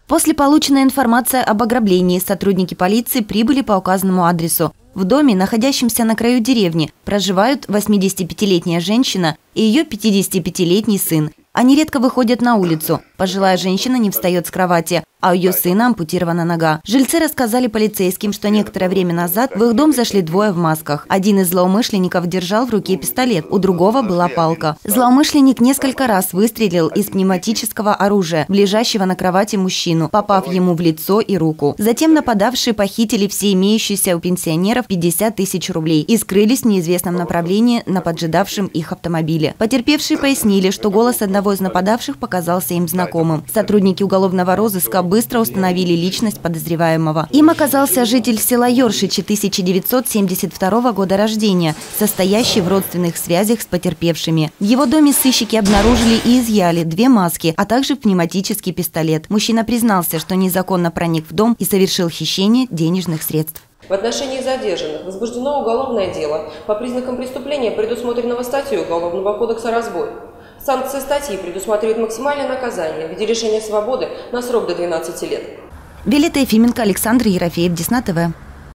После полученной информации об ограблении сотрудники полиции прибыли по указанному адресу. В доме, находящемся на краю деревни, проживают 85-летняя женщина и ее 55-летний сын. Они редко выходят на улицу. Пожилая женщина не встает с кровати, а у ее сына ампутирована нога. Жильцы рассказали полицейским, что некоторое время назад в их дом зашли двое в масках. Один из злоумышленников держал в руке пистолет, у другого была палка. Злоумышленник несколько раз выстрелил из пневматического оружия в лежащего на кровати мужчину, попав ему в лицо и руку. Затем нападавшие похитили все имеющиеся у пенсионеров 50 тысяч рублей и скрылись в неизвестном направлении на поджидавшем их автомобиле. Потерпевшие пояснили, что голос одного из нападавших показался им знакомым. Сотрудники уголовного розыска быстро установили личность подозреваемого. Им оказался житель села Ёршичи 1972 года рождения, состоящий в родственных связях с потерпевшими. В его доме сыщики обнаружили и изъяли 2 маски, а также пневматический пистолет. Мужчина признался, что незаконно проник в дом и совершил хищение денежных средств. В отношении задержанных возбуждено уголовное дело по признакам преступления, предусмотренного статьей Уголовного кодекса «Разбой». Санкция статьи предусматривает максимальное наказание в виде лишения свободы на срок до 12 лет. Виолетта Ефименко, Александр Ерофеев, Десна ТВ.